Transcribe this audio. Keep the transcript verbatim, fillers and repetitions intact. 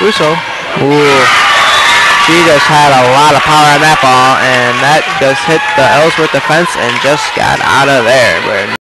Brusoe. Ooh. She just had a lot of power on that ball, and that just hit the Ellsworth defense and just got out of there.